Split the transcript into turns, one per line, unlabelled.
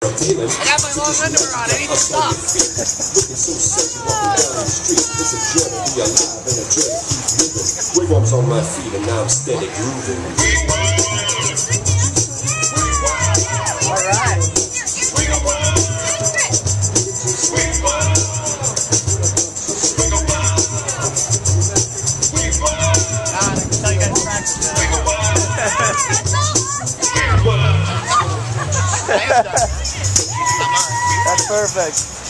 I got my long underwear on, I need to stop. Wigwams on my feet and now I'm steady grooving.
Alright. I can tell you guys practice that. That's perfect.